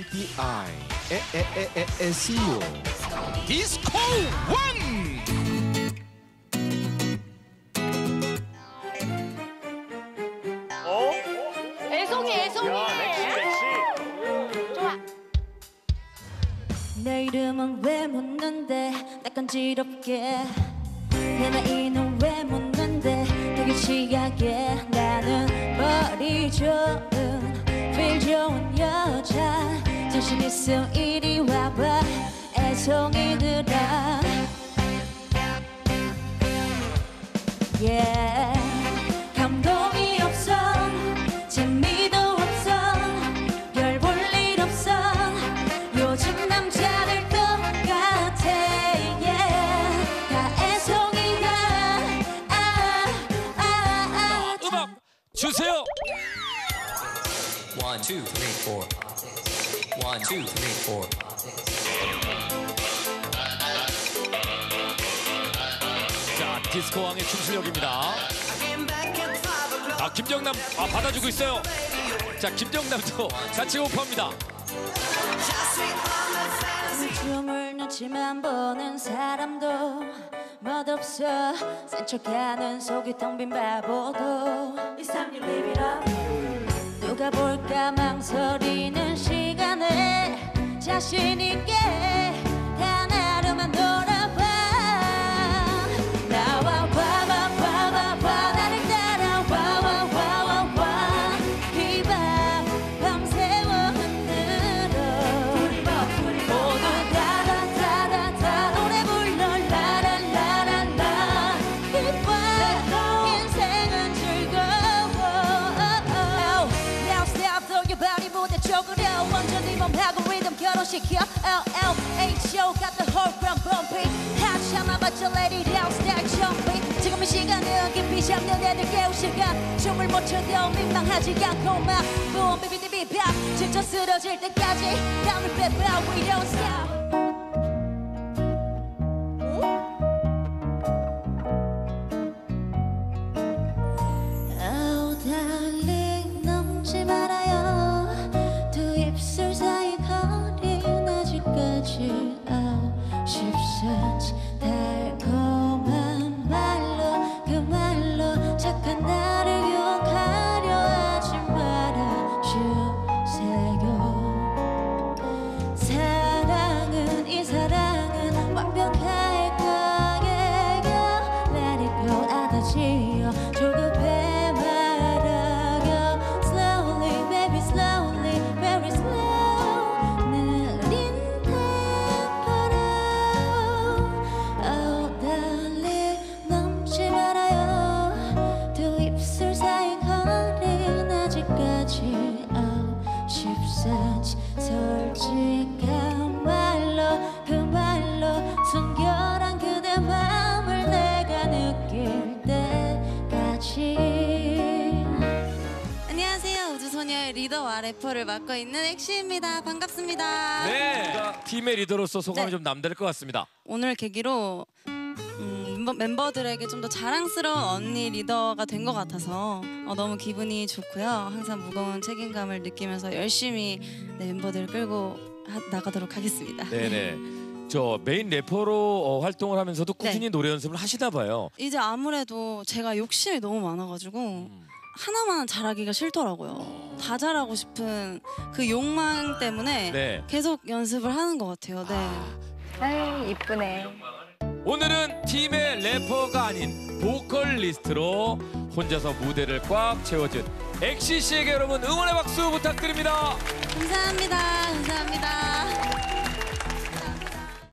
DDI SEO 디스코 1. 애송이. 좋아. 내 이름은 왜 묻는데 나 간지럽게 내 나이는 왜 묻는데 되게 취하게 나는 머리 좋은 필 좋은 여자 자신 있어 이리 와봐 애송이들아 yeah. 감동이 없어 재미도 없어 별 볼 일 없어 요즘 남자들 똑같아 yeah. 다 애송이다 음악 주세요. 1, 2, 3, 4. 1, 2, 3, 4. 자, 디스코 왕의 춤실력입니다. 아, 김정남 받아주고 있어요. 자, 김정남도 같이 호흡합니다. 춤을 눈치만 보는 사람도 멋없어 센 척하는 속이 텅 빈 바보도 It's time you live it up 누가 볼까 망설이는 시간에 자신 있게 하나로만 돌아봐 나와 봐봐 나를 따라와 이 밤 밤새워 흔들어 모두 다 노래 불러 라라라라라 이 밤 인생은 즐거워 Now stop throw your body 무대 쪽으로 완전히 멈하고 리듬 결혼시켜 LLHO got the whole ground bumping 한참만 봤죠 let it out start jumping 지금 이 시간은 깊이 잠든 애들 깨울 시간 춤을 못 춰도 민망하지 않고 막 boom 비비디비밥 지쳐 쓰러질 때까지 땀을 빼봐 we don't stop Oh darling 넘지 말아요 두 입술 사이 거리는 아직까지 10cm 달콤한 말로 그 말로 착한 나를 욕하려 하지 말아주세요 사랑은 이 사랑은 완벽할 거예요 Let it go 아다지요 조급해 말아요 Slowly baby slowly very slow 느린 템포로 Oh darling 넘지 말아요 두 입술 사이 거리는 아직까지 10cm 솔직한 말로 그 말로 순결한 그대 맘을 내가 느낄 때까지 안녕하세요. 우주소녀의 리더와 래퍼를 맡고 있는 엑시입니다. 반갑습니다. 네, 팀의 리더로서 소감이 네. 좀 남다를 것 같습니다. 오늘 계기로 멤버들에게 좀 더 자랑스러운 언니 리더가 된 것 같아서 너무 기분이 좋고요. 항상 무거운 책임감을 느끼면서 열심히 멤버들을 끌고 나가도록 하겠습니다. 네네. 저 메인 래퍼로 활동을 하면서도 꾸준히 노래 연습을 하시나 봐요. 이제 아무래도 제가 욕심이 너무 많아가지고 하나만 잘하기가 싫더라고요. 다 잘하고 싶은 그 욕망 때문에 네. 계속 연습을 하는 것 같아요. 네. 아유 이쁘네. 오늘은 팀의 래퍼가 아닌 보컬리스트로 혼자서 무대를 꽉 채워준 엑시 씨에게 여러분 응원의 박수 부탁드립니다. 감사합니다. 감사합니다.